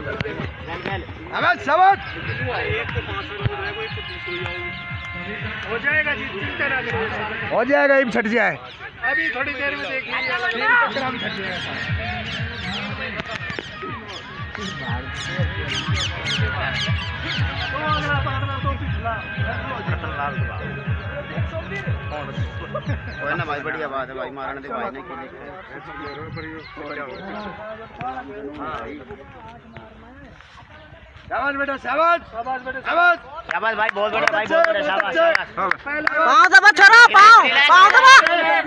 हो जाएगा जी, चिंता ना करो, हो जाएगा, ये छट जाए अभी थोड़ी देर में देख लीजिए। ना भाई, बढ़िया बात है भाई, मारने दे भाई ने शाबाश बेटा, शाबाश शाबाश बेटा, शाबाश शाबाश भाई, बहुत बढ़िया भाई, बहुत बढ़िया, शाबाश शाबाश। पाँव दबा छोरा, पाँव दबा।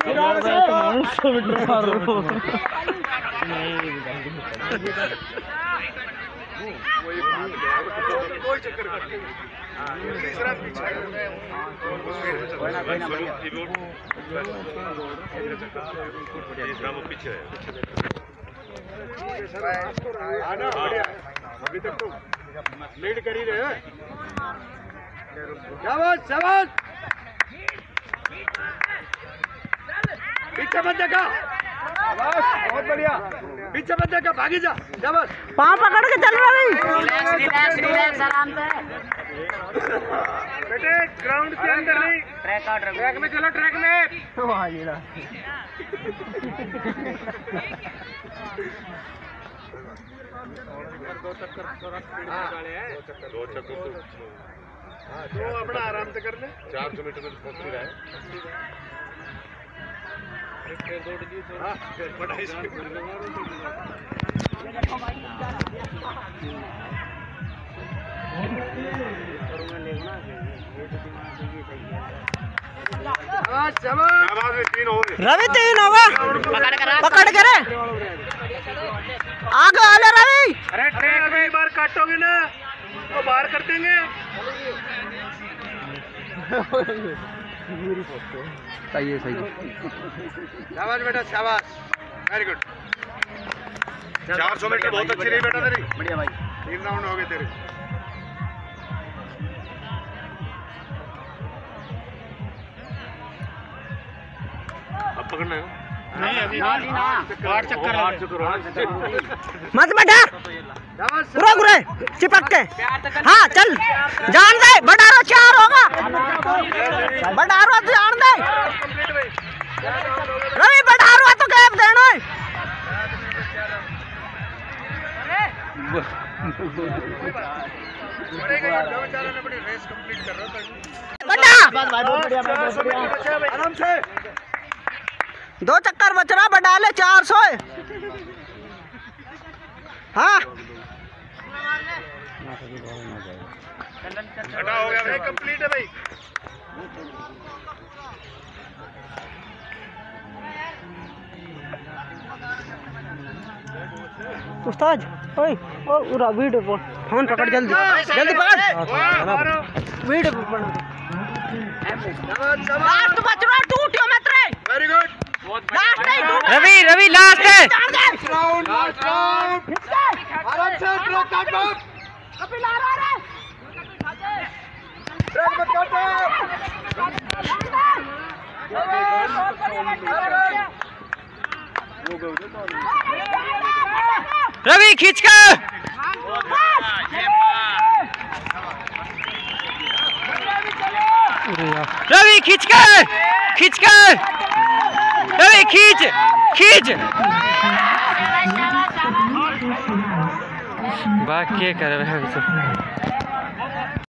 कोई चक्कर नहीं, तीसरा पीछे आना बढ़िया। अभी तक तो लीड कर ही रहे हैं। शाबाश शाबाश, पीछे मत देखा, बहुत बढ़िया, पीछे मत देखा, भागी जा, शाबाश। पाँव पकड़ के चल रहा है। रिलैक्स आराम से बेटे, ग्राउंड के अंदर नहीं, ट्रैक में चलो, ट्रैक में। दो चक्कर तो अपना आराम से कर ले। 400 मीटर में पहुंच रहा है। बड़ा स्पीड रवि 3 होगा, पकड़ के रे आगे आले रवि। अरे ट्रैक में एक बार काटोगे ना तो बाहर कर देंगे। सही है, सही है, शाबाश बेटा, शाबाश, वेरी गुड। 400 मीटर बहुत अच्छी रही बेटा तेरी, बढ़िया भाई। 3 राउंड हो गए तेरे। अब पकड़ना है नहीं अभी ना, 8 चक्कर मत बैठा, रुक रे चिपक के। हाँ चल, जान दे, बटारो 4 होगा, बटारो तो जान दे रवि, बटारो तो गैप देना है। रेस कंप्लीट कर रहा था बटा आराम से। 2 चक्कर बच रहा, बढ़ा ले 400 है। हाँ छठा हो गया भाई, कंप्लीट है भाई। उस्ताद, ओए ओ वीडियो पर फोन पकड़, जल्दी जल्दी पकड़, वीडियो पर पकड़। लास्ट बच रहा, टूटियो मत रे। Very good, Ravi Ravi last है। लास्ट राउंड, आराम से ट्रैक काट बात, कपिल आ रहा है, ट्रैक मत काटो। रवि खींच कर, रवि खींच कर, रवि खींच खींच। बाकी क्या कर रहे हैं।